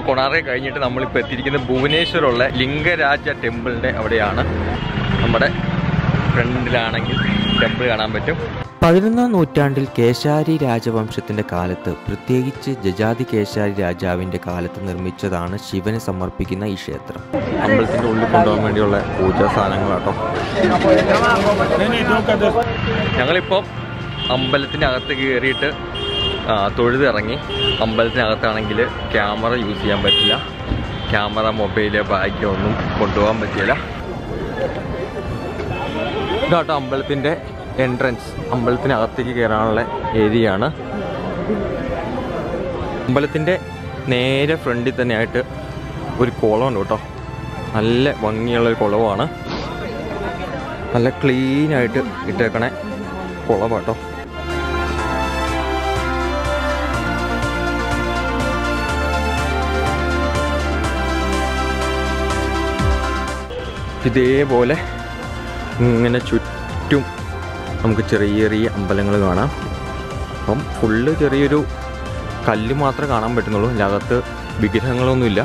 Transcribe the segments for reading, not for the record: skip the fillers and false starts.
കൊണാർക്ക കഴിഞ്ഞിട്ട് നമ്മളിപ്പോൾ എത്തിയിരിക്കുന്നത് ഭുവനേശ്വറുള്ള ലിംഗരാജ ടെമ്പിളിൻ്റെ അവിടെയാണ്. നമ്മുടെ ഫ്രണ്ടിലാണെങ്കിൽ ടെമ്പിൾ കാണാൻ പറ്റും. 11ാം നൂറ്റാണ്ടിൽ കേശാരി രാജവംശത്തിന്റെ കാലത്ത്, പ്രത്യേകിച്ച് ജജാതി കേശാരി രാജാവിന്റെ കാലത്ത് നിർമ്മിച്ചതാണ് ശിവന് സമർപ്പിക്കുന്ന ഈ ക്ഷേത്രം. അമ്പലത്തിൻ്റെ ഉള്ളിൽ കൊണ്ടുപോകാൻ വേണ്ടിയുള്ള പൂജാ സാധനങ്ങളാട്ടോ. ഞങ്ങളിപ്പം അമ്പലത്തിനകത്ത് കയറിയിട്ട് തൊഴുതിറങ്ങി. അമ്പലത്തിനകത്താണെങ്കിൽ ക്യാമറ യൂസ് ചെയ്യാൻ പറ്റില്ല. ക്യാമറ, മൊബൈല്, ബാഗ് ഒന്നും കൊണ്ടുപോകാൻ പറ്റില്ല. ഇതാട്ടോ അമ്പലത്തിൻ്റെ എൻട്രൻസ്. അമ്പലത്തിനകത്തേക്ക് കയറാനുള്ള ഏരിയ ആണ്. അമ്പലത്തിൻ്റെ നേരെ ഫ്രണ്ടിൽ തന്നെയായിട്ട് ഒരു കുളമുണ്ട് കേട്ടോ. നല്ല ഭംഗിയുള്ളൊരു കുളമാണ്. നല്ല ക്ലീനായിട്ട് ഇട്ടേക്കണ കുളമാട്ടോ. ഇതേപോലെ ഇങ്ങനെ ചുറ്റും നമുക്ക് ചെറിയ ചെറിയ അമ്പലങ്ങൾ കാണാം. അപ്പം ഫുള്ള് ചെറിയൊരു കല്ല് മാത്രമേ കാണാൻ പറ്റുന്നുള്ളൂ. അതിനകത്ത് വിഗ്രഹങ്ങളൊന്നുമില്ല.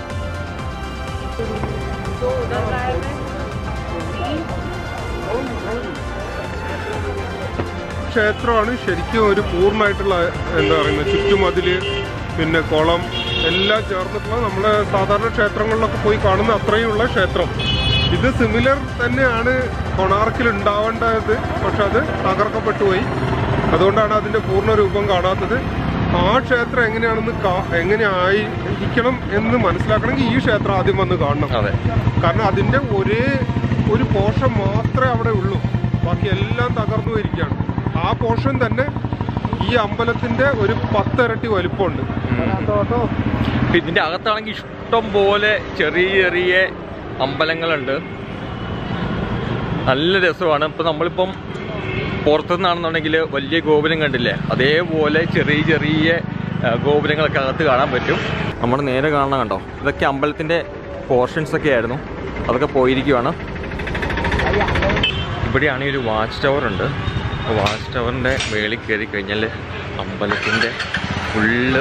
ക്ഷേത്രമാണ് ശരിക്കും ഒരു പൂർണ്ണമായിട്ടുള്ള എന്താ പറയുന്നത്, ചുറ്റുമതില്, പിന്നെ കുളം എല്ലാം ചേർന്നിട്ടുള്ള നമ്മുടെ സാധാരണ ക്ഷേത്രങ്ങളിലൊക്കെ പോയി കാണുന്ന അത്രയുള്ള ക്ഷേത്രം. ഇത് സിമിലർ തന്നെയാണ് കൊണാർക്കിൽ ഉണ്ടാവേണ്ടത്, പക്ഷെ അത് തകർക്കപ്പെട്ടു പോയി. അതുകൊണ്ടാണ് അതിൻ്റെ പൂർണ്ണ രൂപം കാണാത്തത്. ആ ക്ഷേത്രം എങ്ങനെ ആയിരിക്കണം എന്ന് മനസ്സിലാക്കണമെങ്കിൽ ഈ ക്ഷേത്രം ആദ്യം വന്ന് കാണണം. കാരണം അതിൻ്റെ ഒരു പോർഷൻ മാത്രമേ അവിടെ ഉള്ളൂ, ബാക്കി എല്ലാം തകർന്നു പോയിരിക്കുകയാണ്. ആ പോർഷൻ തന്നെ ഈ അമ്പലത്തിൻ്റെ ഒരു 10 ഇരട്ടി വലിപ്പമുണ്ട്. ഇതിൻ്റെ അകത്താണെങ്കിൽ ഇഷ്ടം പോലെ ചെറിയ ചെറിയ അമ്പലങ്ങളുണ്ട്. നല്ല രസമാണ്. ഇപ്പം നമ്മളിപ്പം പുറത്തുനിന്നാണെന്നുണ്ടെങ്കിൽ വലിയ ഗോപുരം കണ്ടില്ലേ, അതേപോലെ ചെറിയ ചെറിയ ഗോപുരങ്ങളൊക്കെ അകത്ത് കാണാൻ പറ്റും. നമ്മൾ നേരെ കാണണം കണ്ടോ, ഇതൊക്കെ അമ്പലത്തിൻ്റെ പോർഷൻസൊക്കെ ആയിരുന്നു, അതൊക്കെ പോയിരിക്കുവാണ്. ഇവിടെയാണെങ്കിൽ ഒരു വാച്ച് ടവർ ഉണ്ട്. വാച്ച് ടവറിൻ്റെ മേളിൽ കയറി കഴിഞ്ഞാൽ അമ്പലത്തിൻ്റെ ഫുള്ള്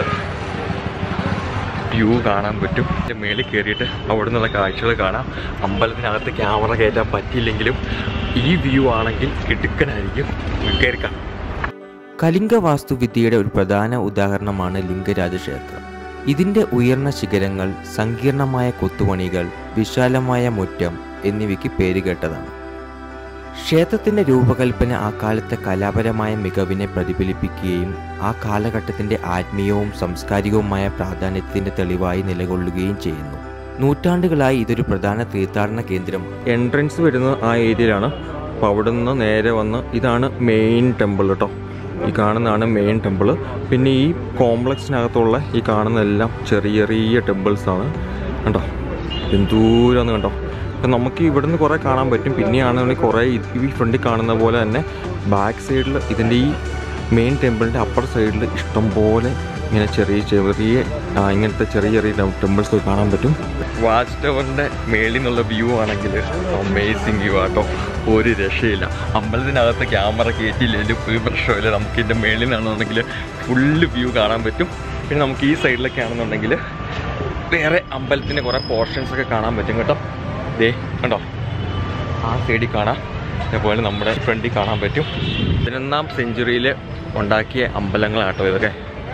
വ്യൂ കാണാൻ പറ്റും. മേളിൽ കയറിയിട്ട് അവിടെ നിന്നുള്ള കാഴ്ചകൾ കാണാം. അമ്പലത്തിനകത്ത് ക്യാമറ കയറ്റാൻ പറ്റിയില്ലെങ്കിലും ഈ വ്യൂ ആണെങ്കിൽ കിടുക്കനായിരിക്കും. കയറിക്കാം. കലിംഗ വാസ്തുവിദ്യയുടെ ഒരു പ്രധാന ഉദാഹരണമാണ് ലിംഗരാജ ക്ഷേത്രം. ഇതിൻ്റെ ഉയർന്ന ശിഖരങ്ങൾ, സങ്കീർണമായ കൊത്തുപണികൾ, വിശാലമായ മുറ്റം എന്നിവയ്ക്ക് പേരുകേട്ടതാണ്. ക്ഷേത്രത്തിൻ്റെ രൂപകൽപ്പന ആ കാലത്തെ കലാപരമായ മികവിനെ പ്രതിഫലിപ്പിക്കുകയും ആ കാലഘട്ടത്തിൻ്റെ ആത്മീയവും സാംസ്കാരികവുമായ പ്രാധാന്യത്തിൻ്റെ തെളിവായി നിലകൊള്ളുകയും ചെയ്യുന്നു. നൂറ്റാണ്ടുകളായി ഇതൊരു പ്രധാന തീർത്ഥാടന കേന്ദ്രം. എൻട്രൻസ് വരുന്നത് ആ ഏരിയയിലാണ്. അപ്പോൾ അവിടെ നിന്ന് നേരെ വന്ന് ഇതാണ് മെയിൻ ടെമ്പിൾ കേട്ടോ. ഈ കാണുന്നതാണ് മെയിൻ ടെമ്പിൾ. പിന്നെ ഈ കോംപ്ലക്സിനകത്തുള്ള ഈ കാണുന്നതെല്ലാം ചെറിയ ചെറിയ ടെമ്പിൾസാണ് കണ്ടോ. എന്തൂരാന്ന് കണ്ടോ. അപ്പം നമുക്ക് ഇവിടുന്ന് കുറേ കാണാൻ പറ്റും. പിന്നെയാണെന്നുണ്ടെങ്കിൽ കുറേ ഈ ഫ്രണ്ടിൽ കാണുന്ന പോലെ തന്നെ ബാക്ക് സൈഡിൽ ഇതിൻ്റെ ഈ മെയിൻ ടെമ്പിളിൻ്റെ അപ്പർ സൈഡിൽ ഇഷ്ടം പോലെ ഇങ്ങനെ ചെറിയ ചെറിയ ഇങ്ങനത്തെ ചെറിയ ചെറിയ ടെമ്പിൾസ് കാണാൻ പറ്റും. വാച്ച് ടവറിൻ്റെ മേളിൽ നിന്നുള്ള വ്യൂ ആണെങ്കിൽ അമേസിങ് വ്യൂ ആട്ടോ, ഒരു രക്ഷയില്ല. അമ്പലത്തിനകത്ത് ക്യാമറ കയറ്റിയില്ലെങ്കിലും ഒരു പ്രശ്നമില്ല. നമുക്ക് ഇതിൻ്റെ മേളിൽ നിന്നാണെന്നുണ്ടെങ്കിൽ ഫുള്ള് വ്യൂ കാണാൻ പറ്റും. പിന്നെ നമുക്ക് ഈ സൈഡിലൊക്കെ ആണെന്നുണ്ടെങ്കിൽ വേറെ അമ്പലത്തിൻ്റെ കുറേ പോർഷൻസൊക്കെ കാണാൻ പറ്റും കേട്ടോ. ദേ കണ്ടോ, ആ സൈഡിൽ കാണാം. അതേപോലെ നമ്മുടെ ഫ്രണ്ടിൽ കാണാൻ പറ്റും. 11ാം സെഞ്ച്വറിയിൽ ഉണ്ടാക്കിയ അമ്പലങ്ങളാട്ടോ ഇതൊക്കെ.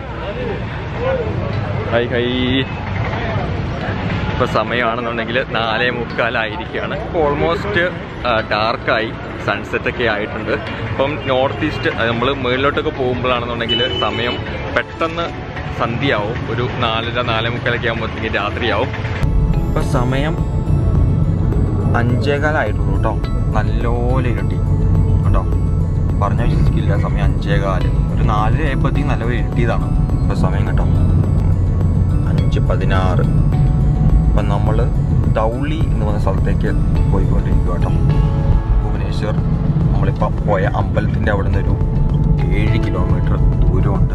ഇപ്പോൾ സമയമാണെന്നുണ്ടെങ്കിൽ 4:45 ഇപ്പോൾ ഓൾമോസ്റ്റ് ഡാർക്കായി, സൺസെറ്റൊക്കെ ആയിട്ടുണ്ട്. ഇപ്പം നോർത്ത് ഈസ്റ്റ് നമ്മൾ മുകളിലോട്ടൊക്കെ പോകുമ്പോഴാണെന്നുണ്ടെങ്കിൽ സമയം പെട്ടെന്ന് സന്ധ്യയാവും. ഒരു 4:30, 4:45 ആകുമ്പോഴത്തേക്ക് രാത്രിയാവും. ഇപ്പം സമയം 5:15 ആയിട്ടുള്ളൂ കേട്ടോ. നല്ലപോലെ ഇരുട്ടി കേട്ടോ, പറഞ്ഞാൽ വിശ്വസിക്കില്ല. സമയം 5:15. ഒരു 4:30 ആയപ്പോഴത്തേക്കും നല്ലപോലെ ഇരുട്ടിയതാണ് ഇപ്പോൾ സമയം കേട്ടോ. 5:16. അപ്പം നമ്മൾ ധൗളി എന്ന് പറഞ്ഞ സ്ഥലത്തേക്ക് പോയിക്കൊണ്ടിരിക്കുക കേട്ടോ. ഭുവനേശ്വർ നമ്മളിപ്പോൾ പോയ അമ്പലത്തിൻ്റെ അവിടെ നിന്നൊരു 7 കിലോമീറ്റർ ദൂരമുണ്ട്.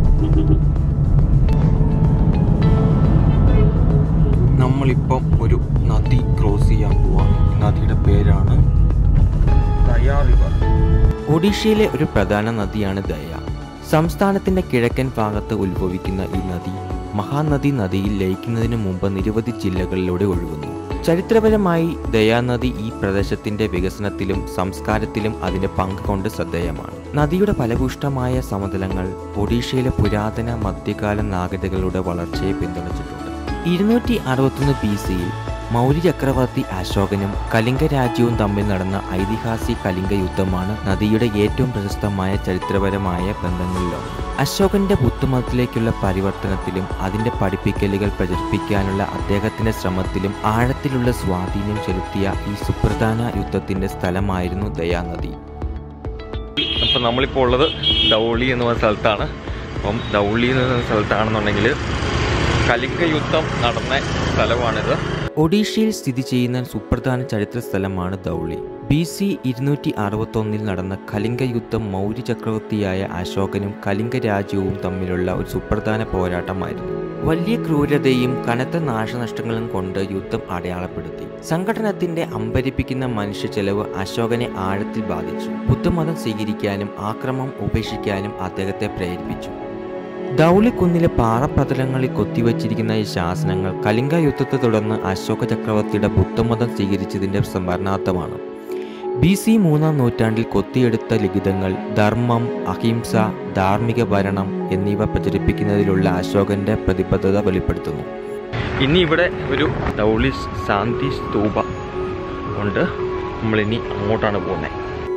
നമ്മളിപ്പം ഒരു നദി ക്രോസ് ചെയ്യാൻ പോവാം. നദിയുടെ പേരാണ് ദയ റിവർ. ഒഡീഷയിലെ ഒരു പ്രധാന നദിയാണ് ദയ. സംസ്ഥാനത്തിൻ്റെ കിഴക്കൻ ഭാഗത്ത് ഉത്ഭവിക്കുന്ന ഈ നദി മഹാനദി നദിയിൽ ലയിക്കുന്നതിന് മുമ്പ് നിരവധി ജില്ലകളിലൂടെ ഒഴുകുന്നു. ചരിത്രപരമായി ദയാനദി ഈ പ്രദേശത്തിന്റെ വികസനത്തിലും സംസ്കാരത്തിലും അതിന്റെ പങ്ക് കൊണ്ട് ശ്രദ്ധേയമാണ്. നദിയുടെ ഫലഭൂഷ്ടമായ സമതലങ്ങൾ ഒഡീഷയിലെ പുരാതന മധ്യകാല നാഗരികതകളുടെ വളർച്ചയെ പിന്തുണച്ചിട്ടുണ്ട്. 261 BCയിൽ മൗര്യ ചക്രവർത്തി അശോകനും കലിംഗ രാജ്യവും തമ്മിൽ നടന്ന ഐതിഹാസിക കലിംഗ യുദ്ധമാണ് നദിയുടെ ഏറ്റവും പ്രശസ്തമായ ചരിത്രപരമായ ബന്ധങ്ങളിലൊന്ന്. അശോകന്റെ ബുദ്ധമതത്തിലേക്കുള്ള പരിവർത്തനത്തിലും അതിന്റെ പഠിപ്പിക്കലുകൾ പ്രചരിപ്പിക്കാനുള്ള അദ്ദേഹത്തിന്റെ ശ്രമത്തിലും ആഴത്തിലുള്ള സ്വാധീനം ചെലുത്തിയ ഈ സുപ്രധാന യുദ്ധത്തിന്റെ സ്ഥലമായിരുന്നു ദയാനദി. അപ്പം നമ്മളിപ്പോൾ ഉള്ളത് ധൗളി എന്ന് പറയുന്ന സ്ഥലത്താണ്. അപ്പം ധൗളി എന്ന് പറയുന്ന സ്ഥലത്താണെന്നുണ്ടെങ്കിൽ കലിംഗ യുദ്ധം നടന്ന സ്ഥലമാണിത്. ഒഡീഷയിൽ സ്ഥിതി ചെയ്യുന്ന സുപ്രധാന ചരിത്ര സ്ഥലമാണ് ധൗളി. BC 261 നടന്ന കലിംഗ യുദ്ധം മൗര്യ ചക്രവർത്തിയായ അശോകനും കലിംഗ രാജ്യവും തമ്മിലുള്ള ഒരു സുപ്രധാന പോരാട്ടമായിരുന്നു. വലിയ ക്രൂരതയും കനത്ത നാശനഷ്ടങ്ങളും കൊണ്ട് യുദ്ധം അടയാളപ്പെടുത്തി. സംഘടനത്തിന്റെ അമ്പരിപ്പിക്കുന്ന മനുഷ്യ ചെലവ് അശോകനെ ആഴത്തിൽ ബാധിച്ചു. ബുദ്ധമതം സ്വീകരിക്കാനും ആക്രമണം ഉപേക്ഷിക്കാനും അദ്ദേഹത്തെ പ്രേരിപ്പിച്ചു. ധൗളിക്കുന്നിലെ പാറപ്രതലങ്ങളിൽ കൊത്തിവച്ചിരിക്കുന്ന ഈ ശാസനങ്ങൾ കലിംഗ യുദ്ധത്തെ തുടർന്ന് അശോക ചക്രവർത്തിയുടെ ബുദ്ധമതം സ്വീകരിച്ചതിന്റെ സ്മരണാർത്ഥമാണ്. BC 3-ാം നൂറ്റാണ്ടിൽ കൊത്തിയെടുത്ത ലിഖിതങ്ങൾ ധർമ്മം, അഹിംസ, ധാർമ്മിക ഭരണം എന്നിവ പ്രചരിപ്പിക്കുന്നതിലുള്ള അശോകന്റെ പ്രതിബദ്ധത വെളിപ്പെടുത്തുന്നു. ഇനി ഇവിടെ ഒരു ധൗളി ശാന്തി സ്തൂപ ഉണ്ട്. നമ്മളിനി അങ്ങോട്ടാണ് പോകുന്നത്.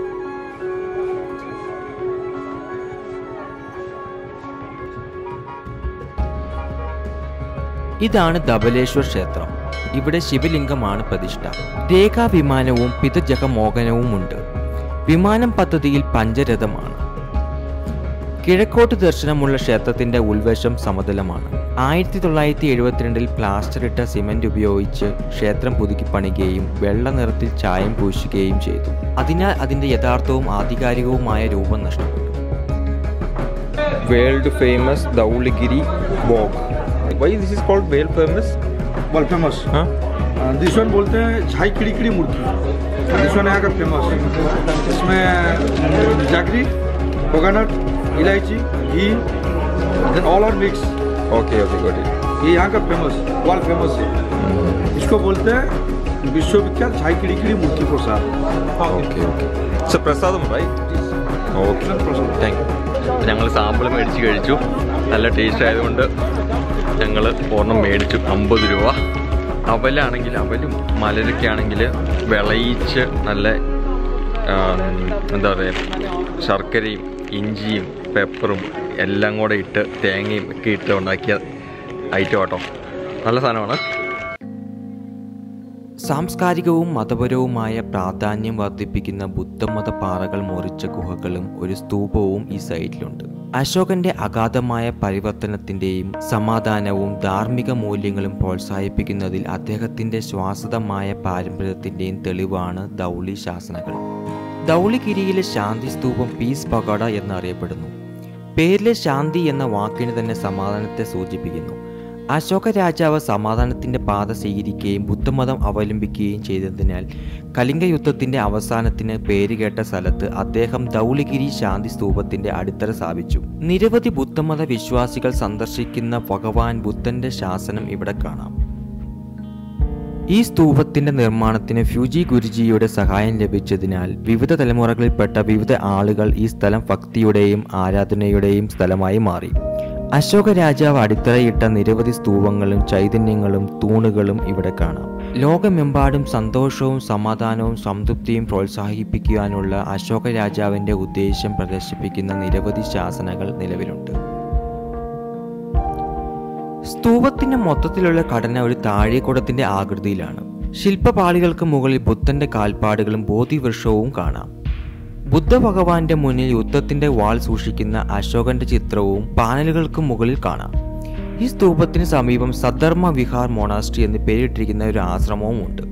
ഇതാണ് ധബലേശ്വർ ക്ഷേത്രം. ഇവിടെ ശിവലിംഗമാണ് പ്രതിഷ്ഠ. രേഖാവിമാനവും പിതജഗമോഹനവും ഉണ്ട്. വിമാനം പദ്ധതിയിൽ പഞ്ചരഥമാണ്. കിഴക്കോട്ട് ദർശനമുള്ള ക്ഷേത്രത്തിന്റെ ഉൾവശം സമതലമാണ്. 1972 പ്ലാസ്റ്റർ ഇട്ട സിമന്റ് ഉപയോഗിച്ച് ക്ഷേത്രം പുതുക്കി പണിയുകയും വെള്ള നിറത്തിൽ ചായം പൂശുകയും ചെയ്തു. അതിനാൽ അതിന്റെ യഥാർത്ഥവും ആധികാരികവുമായ രൂപം നഷ്ടപ്പെട്ടു. World famous Dhauligiri walk. Why this is called world famous? World famous. Huh? This one बोलते हैं झाई खिड़ी खिड़ी मूर्ति. This one यहाँ का फेमस. इसमें जागरी, कोकोनट, इलायची, घी, then all are mixed. Okay, got it. ये यहाँ का फेमस, वर्ल्ड फेमस है. इसको बोलते हैं विश्वविख्यात झाई खिड़ी खिड़ी मूर्ति प्रसाद. Okay. So prasadam, right? Okay. Thank you. ഞങ്ങൾ സാമ്പിൾ മേടിച്ച് കഴിച്ചു. നല്ല ടേസ്റ്റ് ആയതുകൊണ്ട് ഞങ്ങൾ ഒരെണ്ണം മേടിച്ചു. 50 രൂപ. അവലാണെങ്കിൽ അവലും മലരൊക്കെ ആണെങ്കിൽ വിളയിച്ച് നല്ല എന്താ പറയുക, ശർക്കരയും ഇഞ്ചിയും പെപ്പറും എല്ലാം കൂടെ ഇട്ട് തേങ്ങയും ഒക്കെ ഇട്ട് ഉണ്ടാക്കിയ ഐറ്റം കേട്ടോ. നല്ല സാധനമാണ്. സാംസ്കാരികവും മതപരവുമായ പ്രാധാന്യം വർദ്ധിപ്പിക്കുന്ന ബുദ്ധമത പാറകൾ മുറിച്ച ഗുഹകളും ഒരു സ്തൂപവും ഈ സൈറ്റിലുണ്ട്. അശോകന്റെ അഗാധമായ പരിവർത്തനത്തിന്റെയും സമാധാനവും ധാർമ്മിക മൂല്യങ്ങളും പ്രോത്സാഹിപ്പിക്കുന്നതിൽ അദ്ദേഹത്തിന്റെ ശ്വാസതമായ പാരമ്പര്യത്തിന്റെയും തെളിവാണ് ധൗളി ശാസനകൾ. ധൗളിഗിരിയിലെ ശാന്തി സ്തൂപം പീസ് പഗോഡ എന്നറിയപ്പെടുന്നു. പേരിലെ ശാന്തി എന്ന വാക്കിന് തന്നെ സമാധാനത്തെ സൂചിപ്പിക്കുന്നു. അശോക രാജാവ് സമാധാനത്തിന്റെ പാത സ്വീകരിക്കുകയും ബുദ്ധമതം അവലംബിക്കുകയും ചെയ്തതിനാൽ കലിംഗ യുദ്ധത്തിന്റെ അവസാനത്തിന് പേരുകേട്ട സ്ഥലത്ത് അദ്ദേഹം ധൗളിഗിരി ശാന്തി സ്തൂപത്തിന്റെ അടിത്തറ സ്ഥാപിച്ചു. നിരവധി ബുദ്ധമത വിശ്വാസികൾ സന്ദർശിക്കുന്ന ഭഗവാൻ ബുദ്ധന്റെ ശാസനം ഇവിടെ കാണാം. ഈ സ്തൂപത്തിന്റെ നിർമ്മാണത്തിന് ഫ്യൂജി ഗുരുജിയുടെ സഹായം ലഭിച്ചതിനാൽ വിവിധ തലമുറകളിൽപ്പെട്ട വിവിധ ആളുകൾ ഈ സ്ഥലം ഭക്തിയുടെയും ആരാധനയുടെയും സ്ഥലമായി മാറി. അശോക രാജാവ് അടിത്തറയിട്ട നിരവധി സ്തൂപങ്ങളും ചൈതന്യങ്ങളും തൂണുകളും ഇവിടെ കാണാം. ലോകമെമ്പാടും സന്തോഷവും സമാധാനവും സംതൃപ്തിയും പ്രോത്സാഹിപ്പിക്കുവാനുള്ള അശോക രാജാവിന്റെ ഉദ്ദേശം പ്രദർശിപ്പിക്കുന്ന നിരവധി ശാസനകൾ നിലവിലുണ്ട്. സ്തൂപത്തിന്റെ മൊത്തത്തിലുള്ള ഘടന ഒരു താഴെക്കുടത്തിന്റെ ആകൃതിയിലാണ്. ശില്പപാളികൾക്ക് മുകളിൽ ബുദ്ധന്റെ കാൽപ്പാടുകളും ബോധിവൃക്ഷവും കാണാം. ബുദ്ധ ഭഗവാന്റെ മുന്നിൽ യുദ്ധത്തിന്റെ വാൾ സൂക്ഷിക്കുന്ന അശോകന്റെ ചിത്രവും പാനലുകൾക്ക് മുകളിൽ കാണാം. ഈ സ്തൂപത്തിന് സമീപം സദ്ധർമ്മ വിഹാർ മൊണാസ്ട്രി എന്ന് പേരിട്ടിരിക്കുന്ന ഒരു ആശ്രമവും ഉണ്ട്.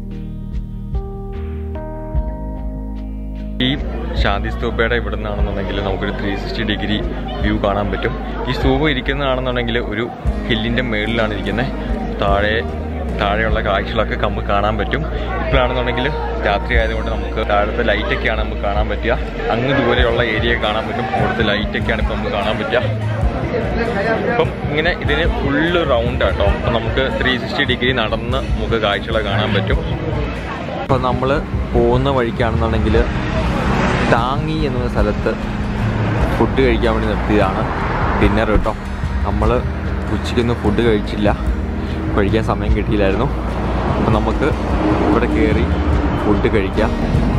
ഈ ശാന്തി സ്തൂപയുടെ ഇവിടെ നിന്നാണെന്നുണ്ടെങ്കിൽ നമുക്കൊരു 360 ഡിഗ്രി വ്യൂ കാണാൻ പറ്റും. ഈ സ്തൂപം ഇരിക്കുന്നതാണെന്നുണ്ടെങ്കിൽ ഒരു ഹില്ലിൻ്റെ മേളിലാണ് ഇരിക്കുന്നത്. താഴെയുള്ള കാഴ്ചകളൊക്കെ നമുക്ക് കാണാൻ പറ്റും. ഇപ്പോഴാണെന്നുണ്ടെങ്കിൽ രാത്രി ആയതുകൊണ്ട് നമുക്ക് താഴത്തെ ലൈറ്റൊക്കെയാണ് നമുക്ക് കാണാൻ പറ്റുക. അങ്ങ് ദൂരെയുള്ള ഏരിയ കാണാൻ പറ്റും. അവിടുത്തെ ലൈറ്റൊക്കെയാണ് ഇപ്പോൾ നമുക്ക് കാണാൻ പറ്റുക. അപ്പം ഇങ്ങനെ ഇതിന് ഫുള്ള് റൗണ്ടാട്ടോ. അപ്പം നമുക്ക് 360 ഡിഗ്രി നടന്ന് നമുക്ക് കാഴ്ചകളെ കാണാൻ പറ്റും. അപ്പോൾ നമ്മൾ പോകുന്ന വഴിക്കാണെന്നുണ്ടെങ്കിൽ താങ്ങി എന്ന സ്ഥലത്ത് ഫുഡ് കഴിക്കാൻ വേണ്ടി നിർത്തിയതാണ് ഡിന്നർ കേട്ടോ. നമ്മൾ ഉച്ചയ്ക്കൊന്നും ഫുഡ് കഴിച്ചില്ല, കഴിക്കാൻ സമയം കിട്ടിയില്ലായിരുന്നു. അപ്പം നമുക്ക് ഇവിടെ കയറി ഫുഡ് കഴിക്കാം.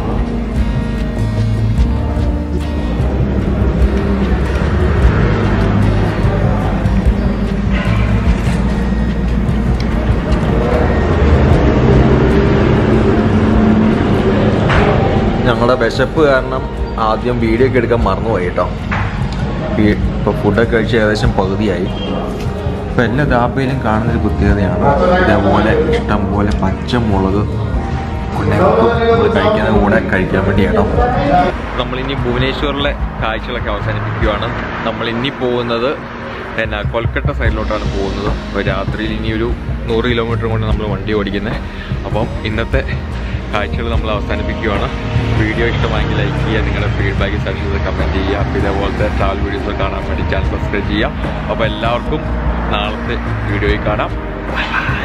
ഞങ്ങളുടെ വിശപ്പ് കാരണം ആദ്യം വീഡിയോ ഒക്കെ എടുക്കാൻ മറന്നുപോയി കേട്ടോ. ഇപ്പോൾ ഫുഡൊക്കെ കഴിച്ച് ഏകദേശം പകുതിയായി. ഇപ്പോൾ എല്ലാ ധാബയിലും കാണുന്നൊരു പ്രത്യേകതയാണ് ഇതേപോലെ ഇഷ്ടം പോലെ പച്ചമുളക് നമ്മൾ കഴിക്കുന്ന കൂടെ കഴിക്കാൻ വേണ്ടി കേട്ടോ. നമ്മളിനി ഭുവനേശ്വറിലെ കാഴ്ചകളൊക്കെ അവസാനിപ്പിക്കുകയാണ്. നമ്മളിനി പോകുന്നത് കൊൽക്കട്ട സൈഡിലോട്ടാണ് പോകുന്നത്. അപ്പോൾ രാത്രിയിൽ ഇനി ഒരു 100 കിലോമീറ്റർ കൊണ്ട് നമ്മൾ വണ്ടി ഓടിക്കുന്നത്. അപ്പം ഇന്നത്തെ കാഴ്ചകൾ നമ്മൾ അവസാനിപ്പിക്കുകയാണ്. വീഡിയോ ഇഷ്ടമായെങ്കിൽ ലൈക്ക് ചെയ്യുക, നിങ്ങളുടെ ഫീഡ്ബാക്ക് സെക്ഷനിൽ കമൻറ്റ് ചെയ്യുക. അപ്പോൾ ഇതേപോലത്തെ ട്രാവൽ വീഡിയോസ് കാണാൻ വേണ്ടി ചാനൽ സബ്സ്ക്രൈബ് ചെയ്യുക. അപ്പോൾ എല്ലാവർക്കും നാളത്തെ വീഡിയോയിൽ കാണാം. Bye by.